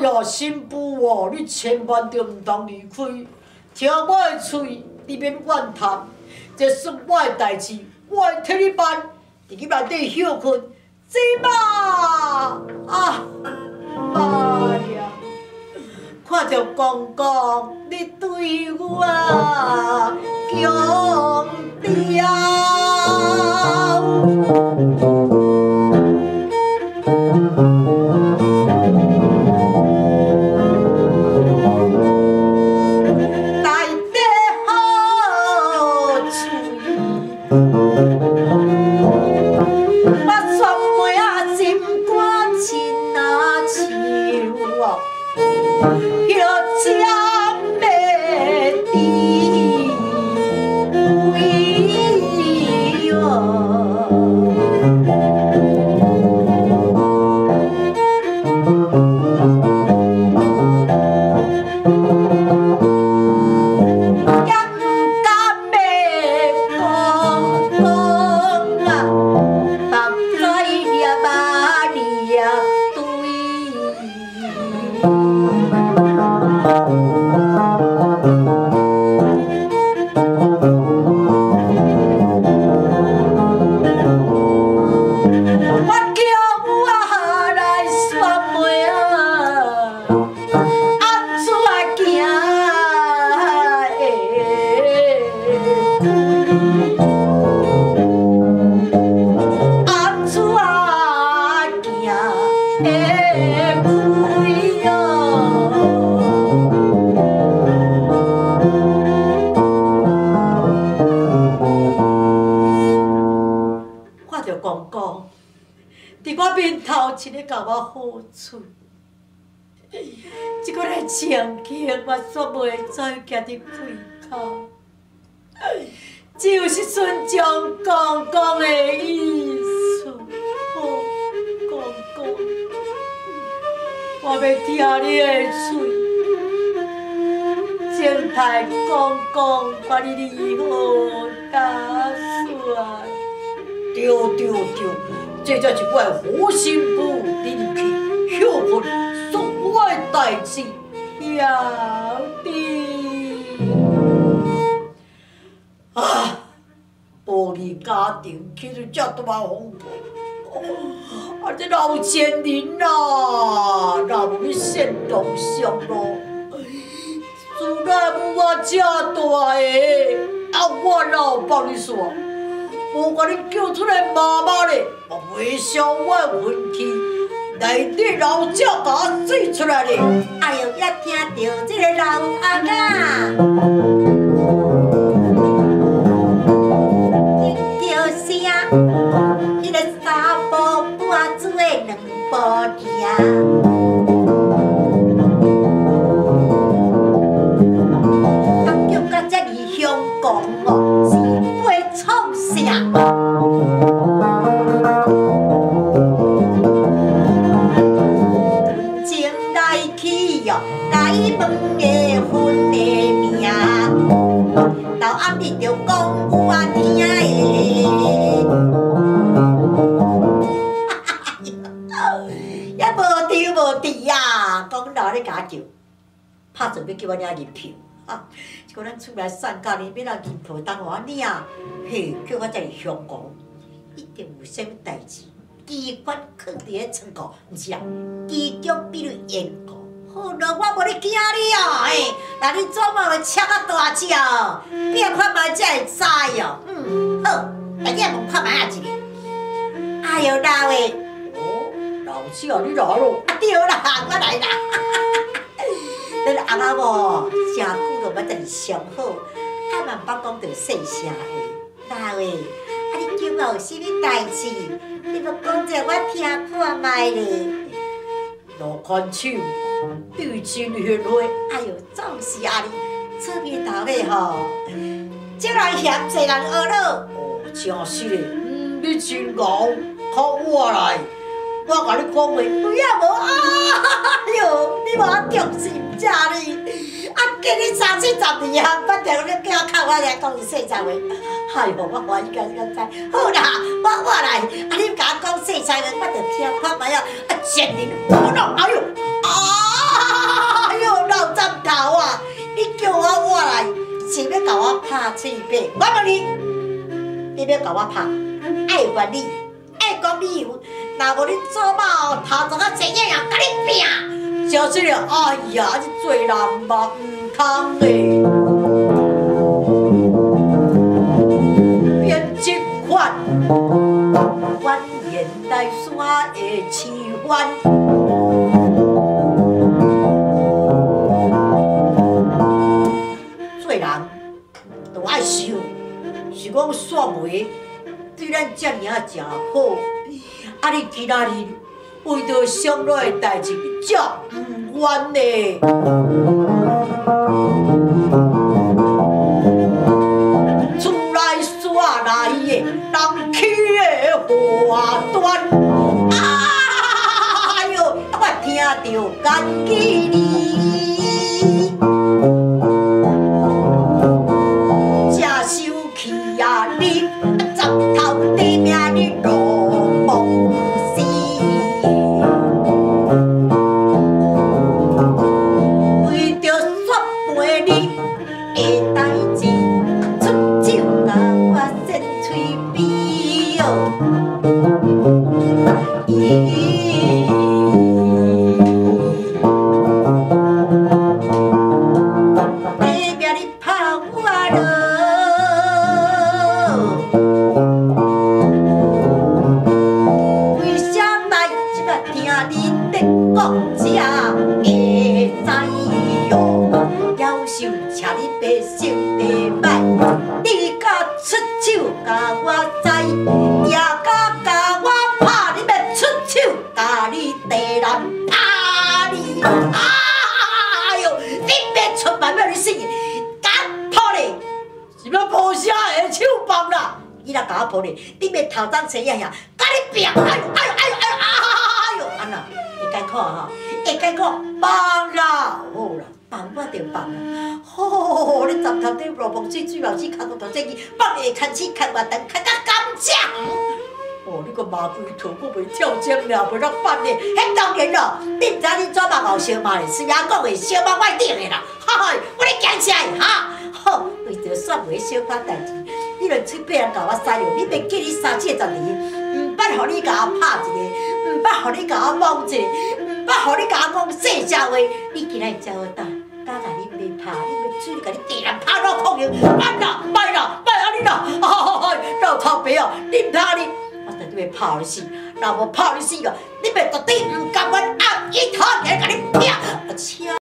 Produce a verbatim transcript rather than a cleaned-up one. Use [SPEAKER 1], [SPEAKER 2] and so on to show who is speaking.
[SPEAKER 1] 呀，新妇哦，你千万着唔通离开，听我的嘴，你免怨叹。这算我的代志，我会替你办。伫去内底休困，知嘛？啊，妈呀！看着公公，你对我强调。一个甲我好处，这个来情景我煞袂再行伫开口，就是顺从公公的意思。哦，公公，我要听你的嘴，正太公公把你离好打算。对对对。这才是我的好媳妇，你入去休困，算我的代志，晓得。啊，保利家庭起出遮大风波，啊，这老前人啊，若无你善动上路，自然有我遮大个，啊，我哪有帮你说？无甲你叫出来妈妈咧，我袂消我的运气，内底老鸟甲我水出来咧。
[SPEAKER 2] 哎呦，也听到这个老阿啊，听叫声，迄个三步半做的两步行。当叫到这里香港哦，是会创啥？前来去哟，改问的分的名，老暗日就讲我听的，也无丢无滴呀，讲老咧家叫，拍准备叫我领银票。啊！就咱厝内散假哩，免人银票当我领，嘿，叫我在香港，一定有啥物代志。机关放伫咧仓库，毋是啊，机中比如严格。好咯，我无咧惊你哦，嘿，那你做梦会吃啊大只哦？变看卖才会知哦。嗯，好，来这问看卖啊一个。哎呦，老诶，
[SPEAKER 1] 哦，老子啊，你来咯？
[SPEAKER 2] 啊对啦，我来啦。咱阿妈无，真久都捌在上好，啊嘛捌讲着细声话。老诶，啊你今仔有啥物代志？你要讲者我听看卖咧。
[SPEAKER 1] 老看手，对真血花，
[SPEAKER 2] 哎呦，总是安尼，做面头尾吼，这人嫌济人学了。
[SPEAKER 1] 哦，真是嘞，嗯，你真戆，靠我来。我甲你讲话，对啊无啊！哎呦，你无啊重视遮哩，啊，今日三四十二项，捌条你叫我靠我来讲伊细杂话，哎呦，我欢喜甲你知。好啦，我我来，啊，你甲我讲细杂话，我着听看卖啊，啊，前人不弄，哎呦，啊！
[SPEAKER 2] 咧，我问你，你要甲我拍，爱原理，爱讲理由，若无你做嘛，头前啊前影人甲你拼，小水了，哎呀，这做人嘛唔通嘞，编辑款，蜿蜒大山的奇幻。做人都爱想，是讲煞媒对咱遮尔啊诚好，啊你今仔日为着上落的代志，你遮唔冤呢？厝内煞来的人起的花端，哎呦，我听着感激你。你别头张前样样，甲你拼！哎呦哎呦哎呦哎呦哎呦！安那会艰苦哈？会艰苦，放啦！好啦，放我就放啦。吼，你站头顶落风水水老师看到头这个，放下开始开活动，开到甘蔗。哦，你个马龟头，我袂跳针了，袂当放咧。迄当然咯，你毋知你怎嘛后小马咧？是阿讲的小马外顶的啦。哈哈，我咧惊起来哈！吼，为着煞袂小可代志。你若出别人甲我使了，你别记你三七十二，毋捌互你甲我拍一个，毋捌互你甲我摸一个，毋捌互你甲我讲细声话，你今仔日才好打，今仔你袂拍，你袂出去甲你地人拍落空了，慢啦，慢啦，慢啊你啦，啊，老头爸哦，你毋拍你，我绝对会拍你死，若无拍你死哦，你袂绝对毋甘愿暗一头来甲你拼，我请。